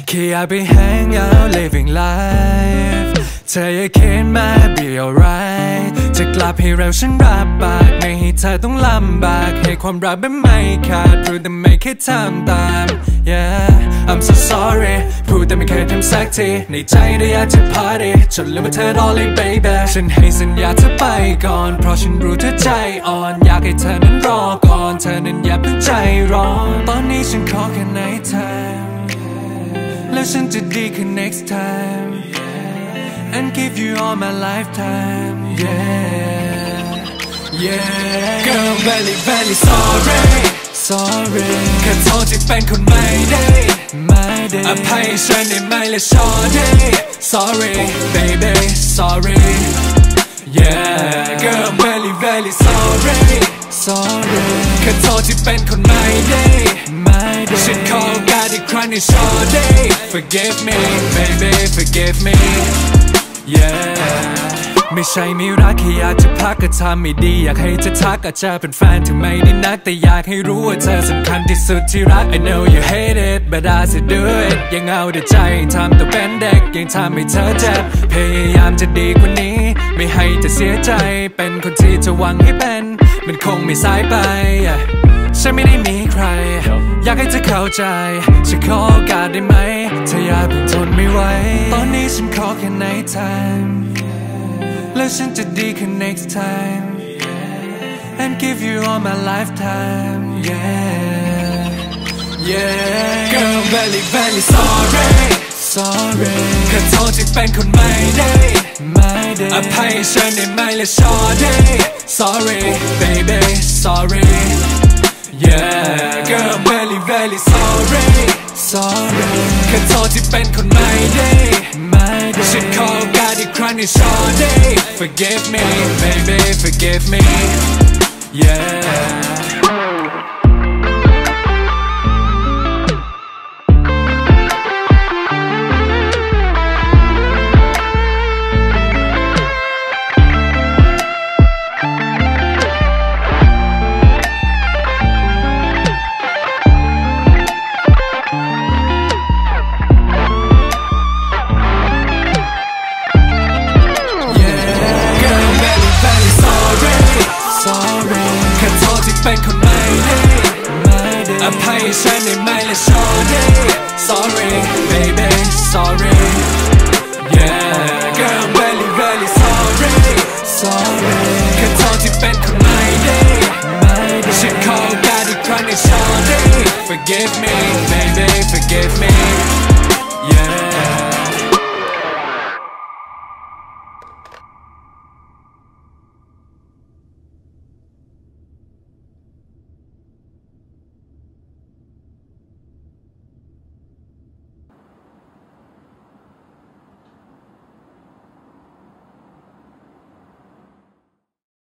แค่อยากไป hang out living life เธออย่าคิดมา be alright จะกลับให้เร็วฉันรับปากไม่ให้เธอต้องลำบากให้ความรักแบบไม่ขาดพูดแต่ไม่เคยทำตาม yeah I'm so sorry พูดแต่ไม่เคยทำสักทีในใจได้อยากจะ party จนลืมว่าเธอรอเลย baby ฉันให้สัญญาเธอไปก่อนเพราะฉันรู้เธอใจอ่อนอยากให้เธอนั้นรอก่อนเธอนั้นอย่าเพิ่งใจร้อนตอนนี้ฉันขอแค่ night time แล้วฉันจะดีขึ้น next time and give you all my lifetime yeah girl I'm very sorry แค่โทษที่เป็นคนไม่ได้อภัยฉันได้ไหมและ shorty sorry baby sorry yeah girl I'm very sorry แค่โทษที่เป็นคนไม่ได้ฉันขอโอกาสอีกครั้งใน shorty forgive me baby forgive me yeah ไม่ใช่ไม่รักแค่อยากจะพักก็ทำไม่ดีอยากให้เธอทักอาจจะเป็นแฟนถึงไม่ได้นักแต่อยากให้รู้ว่าเธอสำคัญที่สุดที่รัก I know you hate it but I still do it ยังเอาแต่ใจยังทำตัวเป็นเด็กยังทำให้เธอเจ็บพยายามจะดีกว่านี้ไม่ให้เธอเสียใจเป็นคนที่เธอหวังให้เป็นมันคงไม่สายไปฉันไม่ได้มีใครอยากให้เธอเข้าใจฉันขอโอกาสได้ไหมเธออย่าเพิ่งทนไม่ไหวตอนนี้ฉันขอแค่ night timeแล้วฉันจะดีขึ้น next time and give you all my lifetime yeah girl I'm very sorry แค่โทษที่เป็นคนไม่ได้อภัยฉันได้ไหมและ shorty sorry baby sorry yeah girl I'm very sorry แค่โทษที่เป็นคนไม่ได้ฉันขอโอกาสอีกครั้งใน shorty forgive me baby forgive me yeahแค่โทษที่เป็นคนไม่ได้อภัยฉันได้ไหมและ shorty sorry baby sorry yeah girl I'm very sorry แค่โทษที่เป็นคนไม่ได้ฉันขอโอกาสอีกครั้งใน shorty forgive me